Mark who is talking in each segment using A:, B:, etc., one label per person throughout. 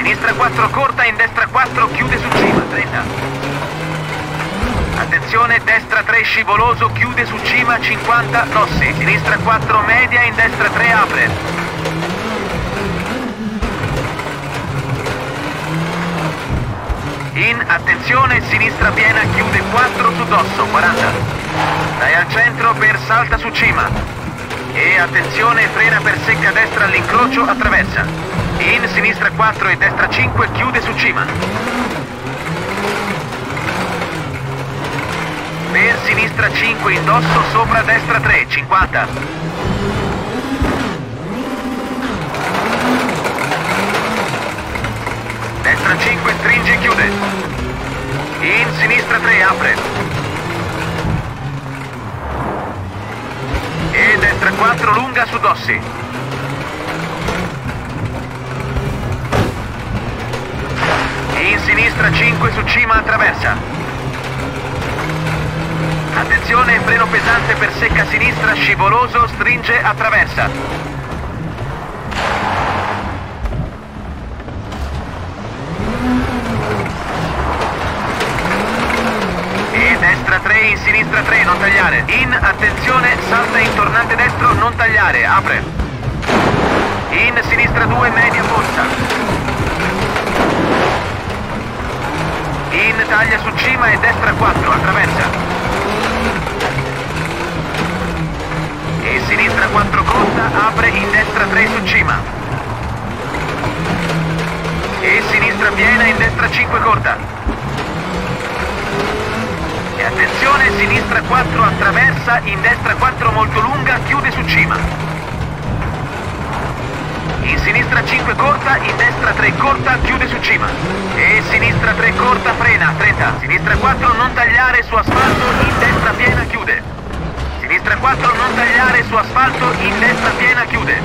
A: Sinistra 4 corta, in destra 4, chiude su cima, 30. Attenzione, destra 3 scivoloso, chiude su cima, 50, Rossi. Sinistra 4 media, in destra 3 apre. In, attenzione, sinistra piena, chiude 4 su dosso, 40. Dai al centro per salta su cima. E attenzione, frena per secca destra all'incrocio, attraversa. In, sinistra 4 e destra 5, chiude su cima. Per sinistra 5 indosso, sopra destra 3, 50. Destra 5, stringe e chiude. In, sinistra 3, apre. E destra 4, lunga su dossi. In, sinistra 5 su cima, attraversa. Attenzione, freno pesante per secca sinistra, scivoloso, stringe, attraversa. E destra 3, in sinistra 3, non tagliare. In, attenzione, salta in tornante destro, non tagliare, apre. In, sinistra 2, media forza. In, taglia su cima e destra 4, attraversa. E sinistra 4 corta, apre, in destra 3 su cima. E sinistra piena, in destra 5 corta. E attenzione, sinistra 4 attraversa, in destra 4 molto lunga, chiude su cima. In sinistra 5 corta, in destra 3 corta, chiude su cima. E sinistra 3 corta, frena, 30. Sinistra 4 non tagliare su asfalto, in destra piena, chiude. Sinistra 4 non tagliare su asfalto, in destra piena, chiude.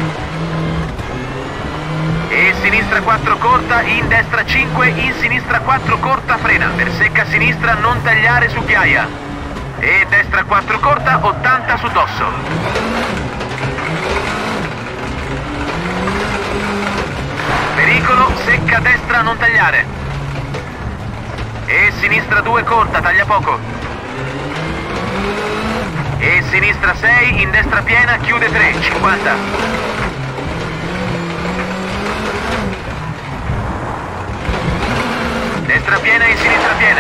A: E sinistra 4 corta, in destra 5, in sinistra 4 corta, frena. Per secca sinistra non tagliare su ghiaia. E destra 4 corta, 80 su dosso. Pericolo, secca destra, non tagliare. E sinistra 2 corta, taglia poco. E sinistra 6, in destra piena, chiude 3, 50. Destra piena, in sinistra piena.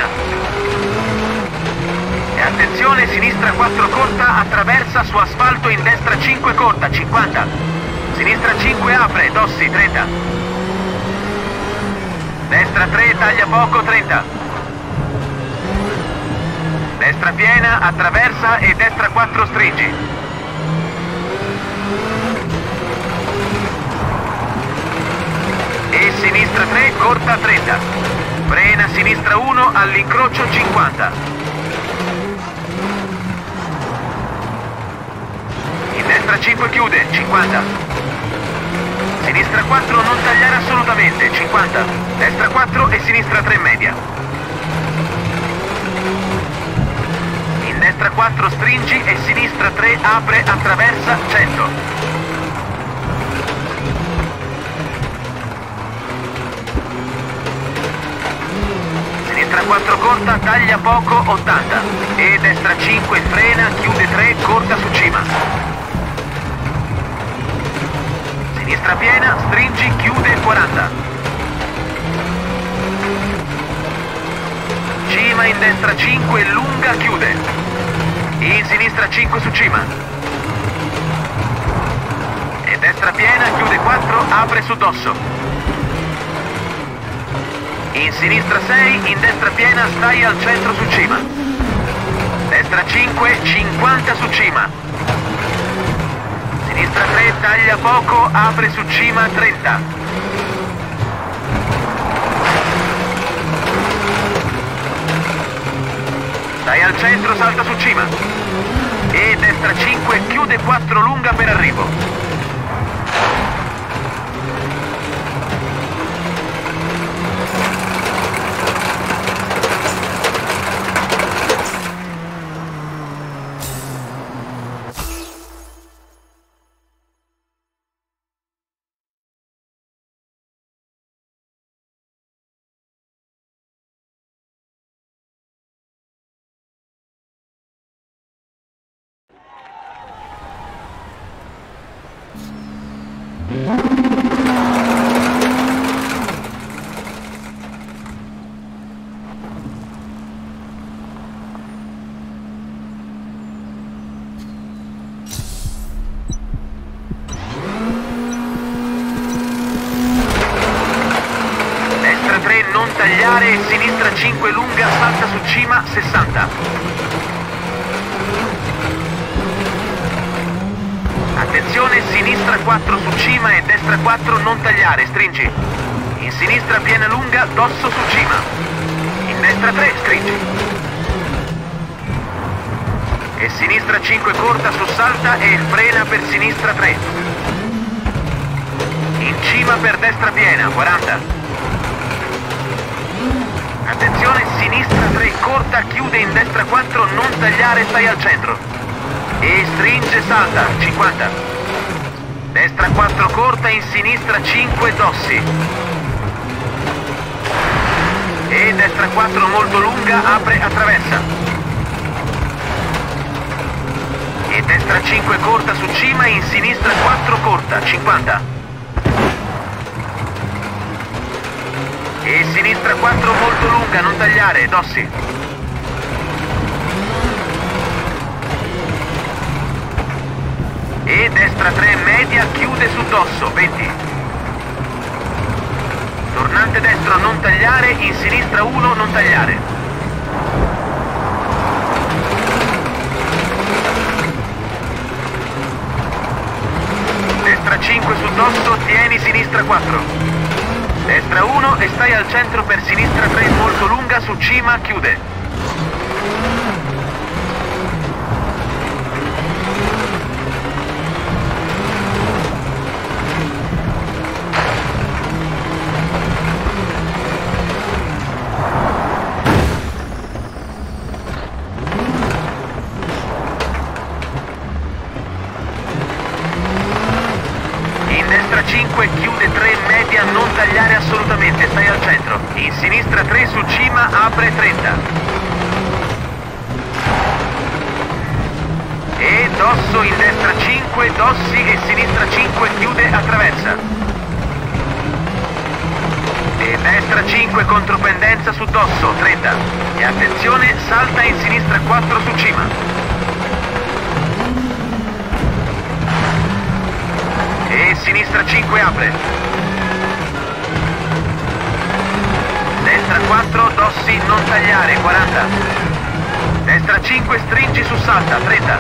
A: E attenzione, sinistra 4 corta, attraversa su asfalto, in destra 5 corta, 50. Sinistra 5 apre, dossi, 30. Destra 3, taglia poco, 30. Destra piena, attraversa e destra 4 stringi. E sinistra 3, corta 30. Frena sinistra 1, all'incrocio 50. In destra 5 chiude, 50. Sinistra 4 non tagliare assolutamente, 50. Destra 4 e sinistra 3 media. In destra 4 stringi e sinistra 3 apre, attraversa, 100. Sinistra 4 corta, taglia poco, 80. E destra 5 frena, chiude 3, corta su cima. Sinistra piena, stringi, chiude 40. Cima in destra 5, lunga, chiude. In sinistra 5 su cima. E destra piena, chiude 4, apre su dosso. In sinistra 6, in destra piena, stai al centro su cima. Destra 5, 50 su cima. Sinistra 3, taglia poco, apre su cima, 30. Stai al centro, salta su cima. E destra 5, chiude 4 lunga per arrivo. Destra 3 non tagliare e sinistra 5 lunga, salta su cima 60. Attenzione, sinistra 4 su cima e destra 4 non tagliare, stringi. In sinistra piena lunga, dosso su cima. In destra 3, stringi. E sinistra 5 corta su salta e frena per sinistra 3. In cima per destra piena, 40. Attenzione, sinistra 3 corta, chiude in destra 4, non tagliare, stai al centro. E stringe, salta, 50. Destra 4 corta, in sinistra 5 dossi. E destra 4 molto lunga, apre, attraversa. E destra 5 corta su cima, in sinistra 4 corta, 50. E sinistra 4 molto lunga, non tagliare, dossi. E destra 3 media, chiude su dosso, 20. Tornante destro non tagliare, in sinistra 1 non tagliare. Destra 5 su dosso, tieni sinistra 4. Destra 1 e stai al centro per sinistra 3 molto lunga, su cima, chiude. In destra 5, chiude 3, media, non tagliare assolutamente, stai al centro. In sinistra 3 su cima, apre 30. E dosso in destra 5, dossi e sinistra 5, chiude, attraversa. E destra 5, contropendenza su dosso, 30. E attenzione, salta in sinistra 4 su cima. E sinistra 5 apre. Destra 4, dossi, non tagliare, 40. Destra 5, stringi su salta, 30.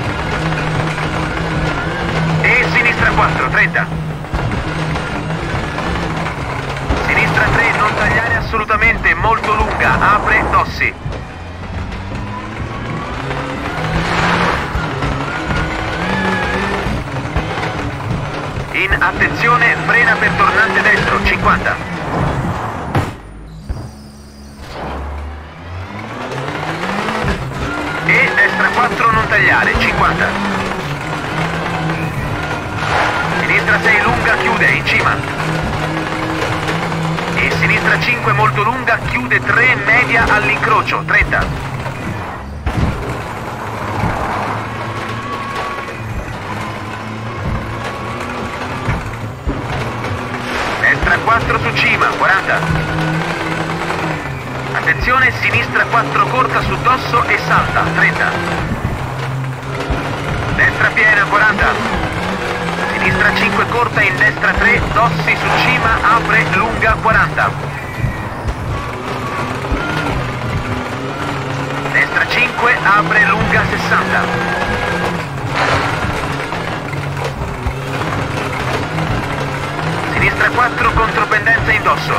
A: E sinistra 4, 30. Sinistra 3, non tagliare assolutamente, molto lunga, apre, dossi. In attenzione, frena per tornante destro, 50. E destra 4 non tagliare, 50. Sinistra 6 lunga, chiude, in cima. E sinistra 5 molto lunga, chiude 3 media all'incrocio, 30. Destra 4 su cima, 40. Attenzione, sinistra 4 corta su dosso e salta, 30. Destra piena, 40. Sinistra 5 corta, in destra 3, dossi su cima, apre, lunga, 40. Destra 5, apre, lunga, 60. Sinistra 4, contropendenza in dosso.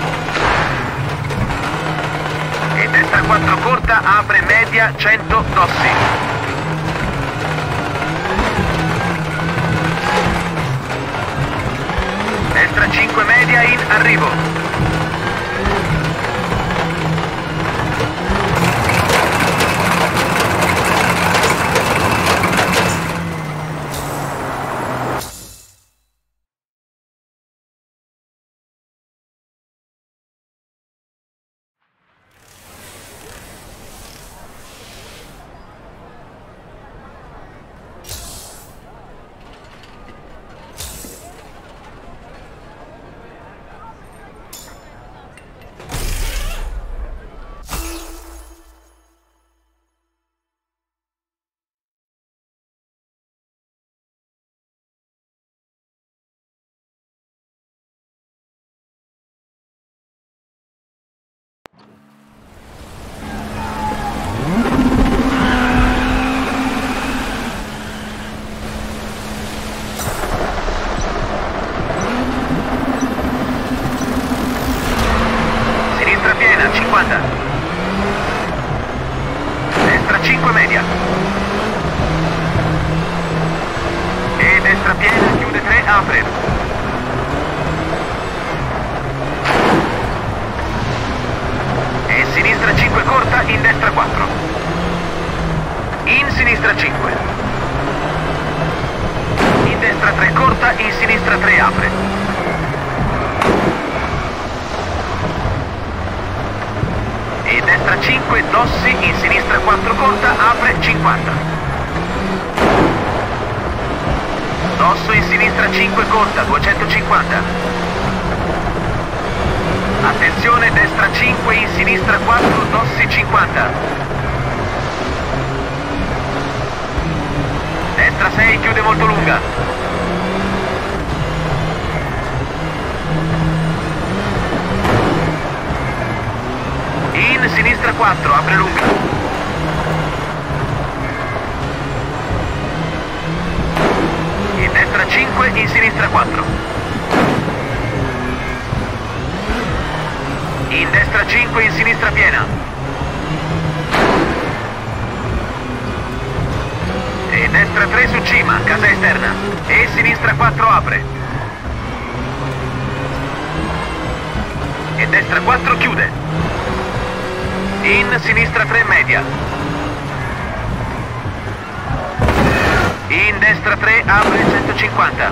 A: E destra 4 corta, apre media, 100, dossi. Destra 5 media in arrivo. 50. Destra 5 media. E destra piena, chiude 3, apre. E sinistra 5 corta, in destra 4. In sinistra 5. In destra 3 corta, in sinistra 3 apre. E destra 5 dossi, in sinistra 4 corta, apre 50. Dosso in sinistra 5 corta, 250. Attenzione, destra 5, in sinistra 4, dossi 50. Destra 6, chiude molto lunga. In sinistra 4, apre lunga. In destra 5, in sinistra 4. In destra 5, in sinistra piena. E destra 3 su cima, casa esterna. E sinistra 4 apre. E destra 4 chiude. In sinistra 3 media. In destra 3 apre 150.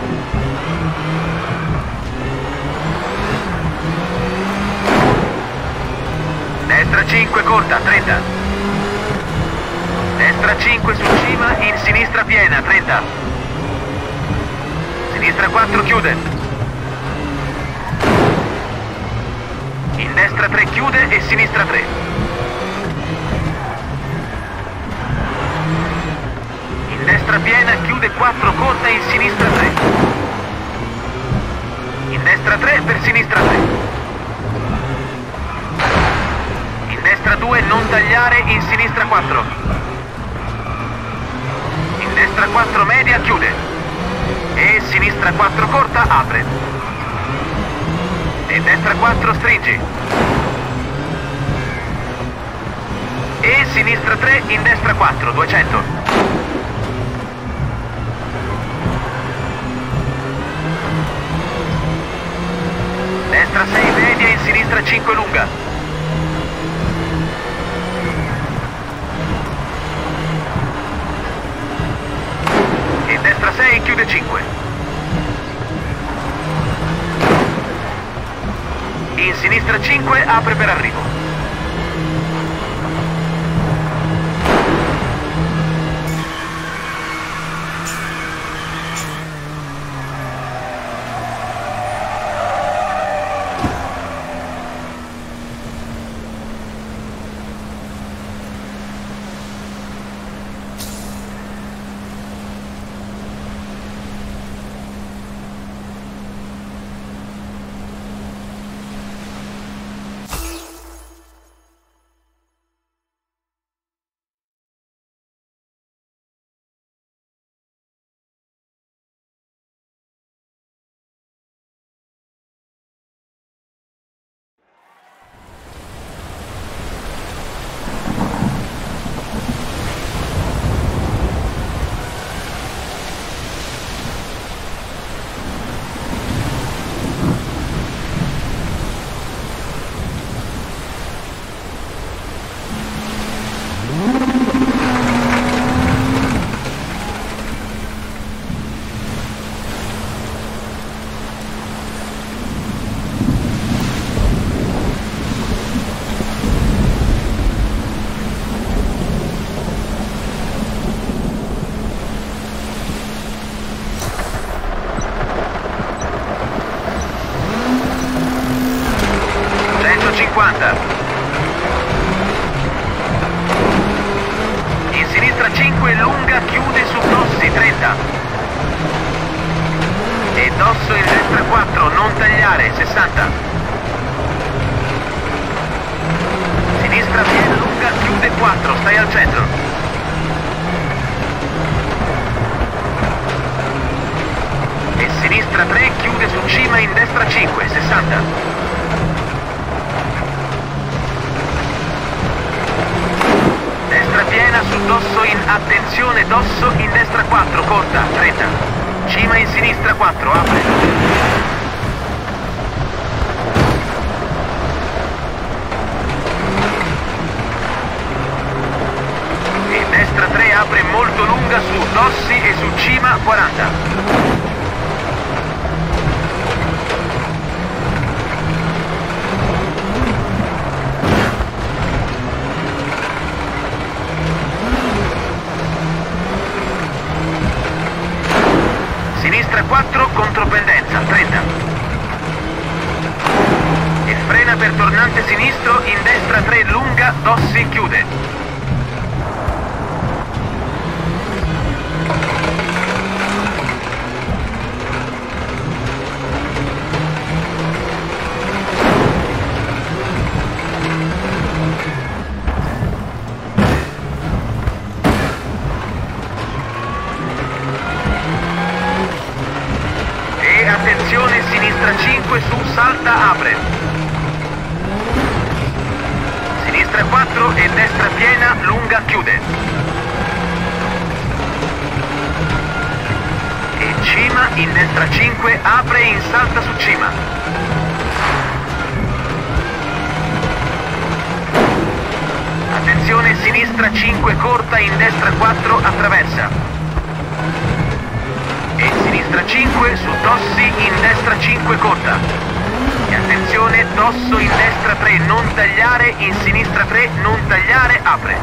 A: Destra 5 corta, 30. Destra 5 su cima, in sinistra piena, 30. Sinistra 4 chiude. In destra 3 chiude e sinistra 3. In destra piena, chiude 4 corta, in sinistra 3. In destra 3 per sinistra 3. Destra 2, non tagliare, in sinistra 4. In destra 4 media, chiude. E sinistra 4 corta, apre. E destra 4 stringi. E sinistra 3, in destra 4, 200. Destra 6 media, in sinistra 5 lunga. Destra 6, chiude 5. In sinistra 5, apre per arrivo. In sinistra 5 lunga, chiude su dossi 30. E dosso in destra 4, non tagliare 60. Sinistra piena lunga, chiude 4, stai al centro. E sinistra 3, chiude su cima in destra 5, 60. attenzione, dosso in destra 4, corta, 30. Cima in sinistra 4, apre. E destra 3 apre molto lunga su dossi e su cima 40. Sinistra 4, contropendenza, 30. E frena per tornante sinistro, in destra 3, lunga, dossi, chiude. Attenzione, sinistra 5 su salta, apre. Sinistra 4 e destra piena, lunga, chiude. E cima in destra 5, apre in salta su cima. Attenzione, sinistra 5 corta, in destra 4 attraversa. E sinistra 5 su dossi, in destra 5 corta. E attenzione, dosso in destra 3 non tagliare, in sinistra 3 non tagliare, apre.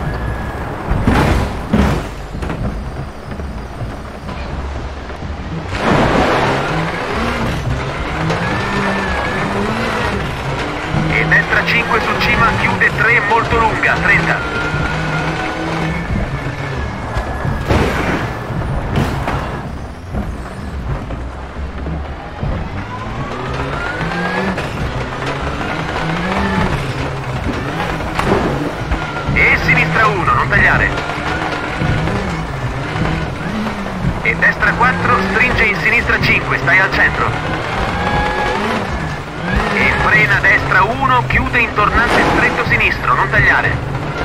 A: E destra 5 su cima, chiude 3 molto lunga, 30. Sinistra 1, non tagliare. E destra 4, stringe in sinistra 5, stai al centro. E frena destra 1, chiude in tornante stretto sinistro, non tagliare.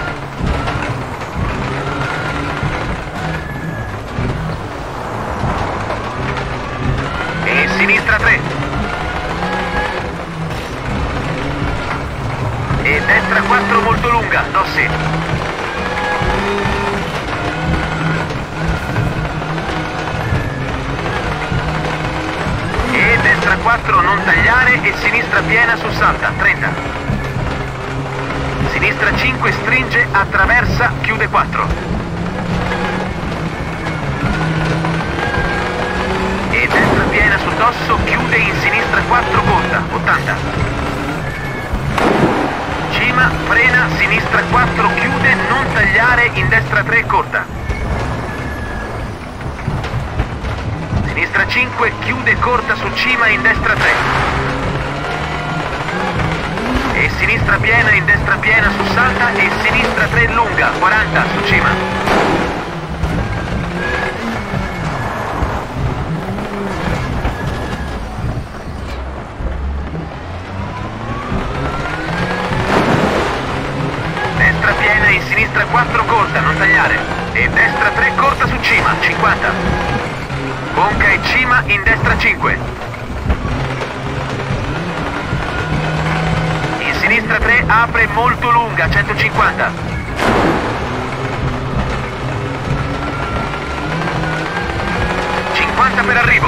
A: E sinistra 3. E destra 4 molto lunga, dossi. E destra 4 non tagliare e sinistra piena su salta, 30. Sinistra 5 stringe, attraversa, chiude 4. E destra piena su dosso, chiude in sinistra 4 corta, 80. Cima, frena, sinistra 4, chiude, non tagliare, in destra 3, corta. Sinistra 5, chiude, corta su cima, in destra 3. E sinistra piena, in destra piena su salta, e sinistra 3 lunga, 40 su cima. In sinistra 4 corta, non tagliare. E destra 3 corta su cima, 50. Conca e cima in destra 5. In sinistra 3 apre molto lunga, 150. Per arrivo.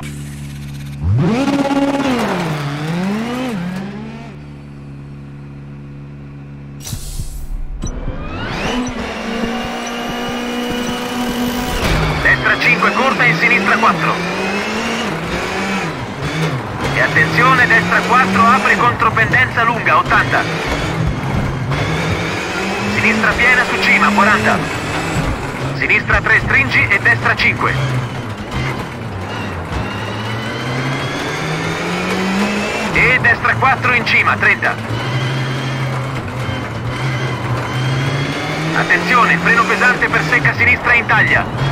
A: Destra 5 corta in sinistra 4. E attenzione, destra 4 apre contropendenza lunga 80. Sinistra piena su cima 40. Sinistra 3 stringi e destra 5. E destra 4 in cima 30. Attenzione, freno pesante per secca sinistra in taglia.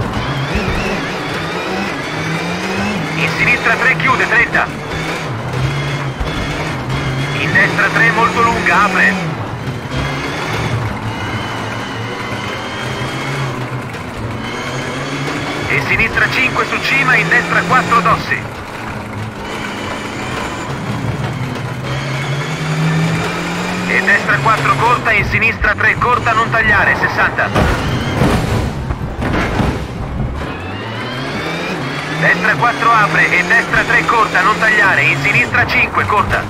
A: In sinistra 3 chiude 30. In destra 3 molto lunga apre. E sinistra 5 su cima, in destra 4 dossi. E destra 4 corta, in sinistra 3 corta, non tagliare 60. Destra 4 apre e destra 3 corta, non tagliare, in sinistra 5 corta.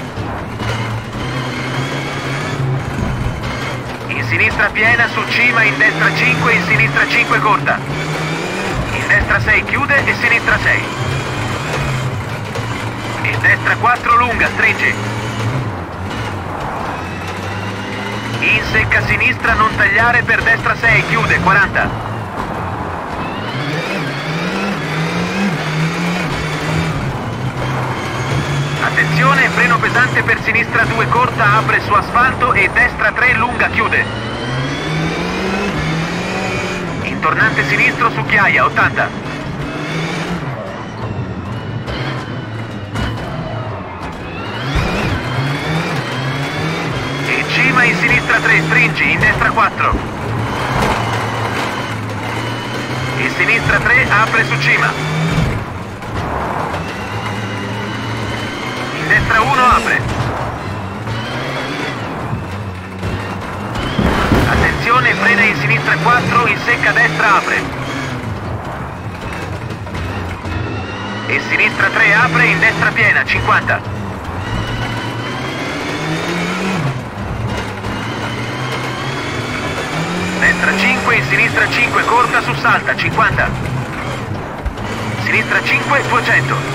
A: In sinistra piena su cima, in destra 5, in sinistra 5 corta. In destra 6 chiude e sinistra 6. In destra 4 lunga, stringi. In secca sinistra, non tagliare per destra 6, chiude 40. Attenzione, freno pesante per sinistra 2 corta, apre su asfalto e destra 3 lunga, chiude. In tornante sinistro su ghiaia, 80. E cima in sinistra 3, stringi, in destra 4. In sinistra 3, apre su cima. Destra 1 apre. Attenzione, frena in sinistra 4, in secca destra apre. E sinistra 3 apre, in destra piena 50. Destra 5, in sinistra 5 corta su salta 50. Sinistra 5 200.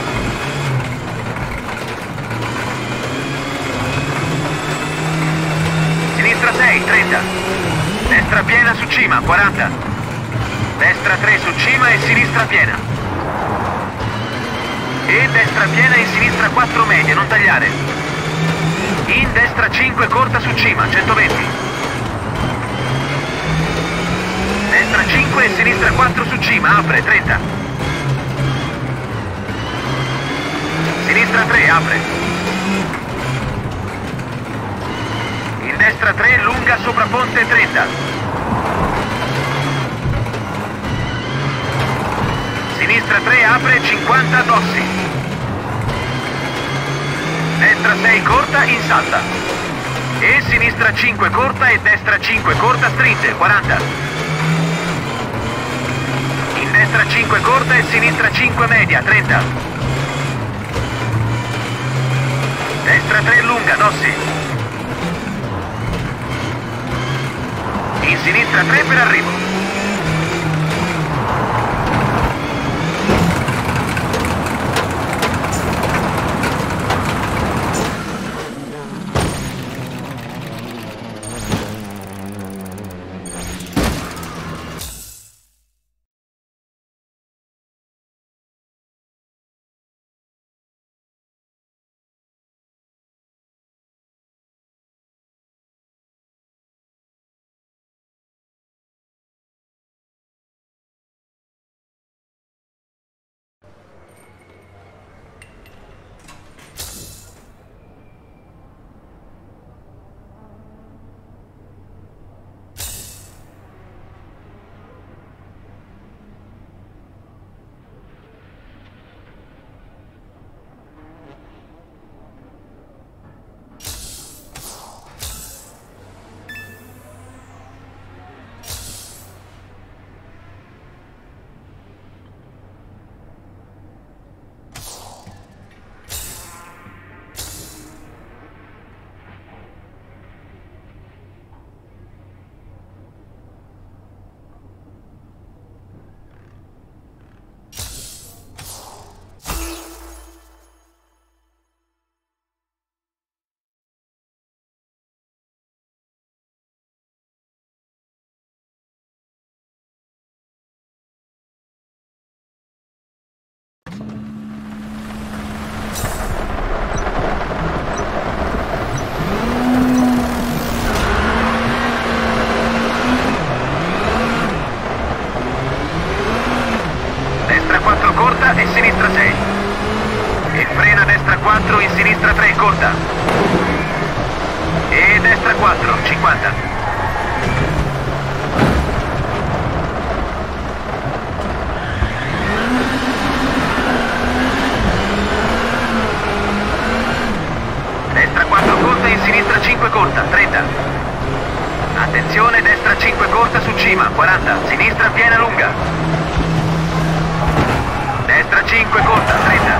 A: Sinistra 6, 30. Destra piena su cima, 40. Destra 3 su cima e sinistra piena. E destra piena in sinistra 4 media, non tagliare. In destra 5 corta su cima, 120. Destra 5 e sinistra 4 su cima, apre, 30. Sinistra 3, apre. Destra 3, lunga sopra ponte 30. Sinistra 3, apre 50 dossi. Destra 6 corta, in salta. E sinistra 5 corta e destra 5 corta, stringe, 40. In destra 5 corta e sinistra 5 media, 30. Destra 3 lunga, dossi. In sinistra 3 per arrivo. Destra 4 corta e sinistra 6. E frena destra 4 in sinistra 3 corta. E destra 4, 50. Destra 4 corta in sinistra 5 corta, 30. Attenzione, destra 5 corta su cima, 40. Sinistra piena lunga. Destra 5 corta, 30.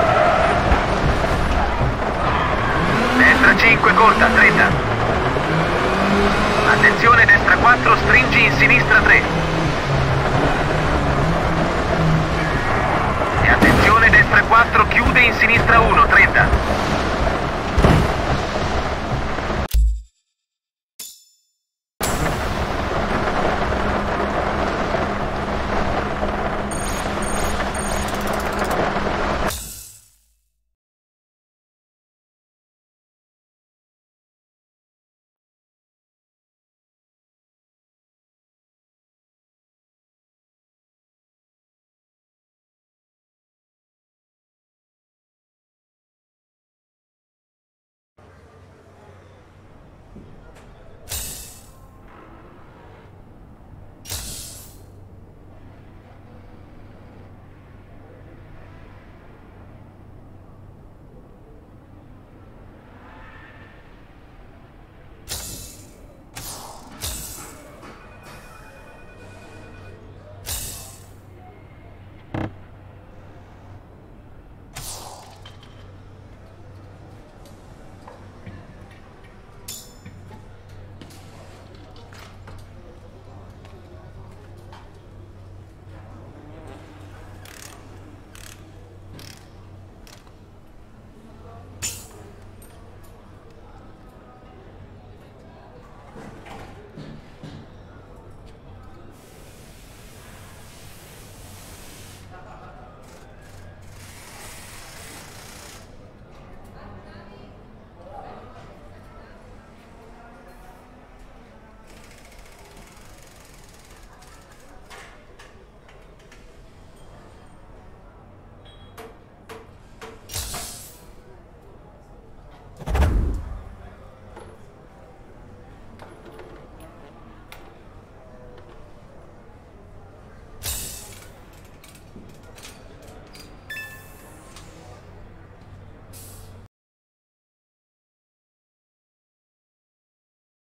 A: Destra 5 corta, 30. Attenzione, destra 4, stringi in sinistra 3. E attenzione, destra 4, chiude in sinistra 1, 30.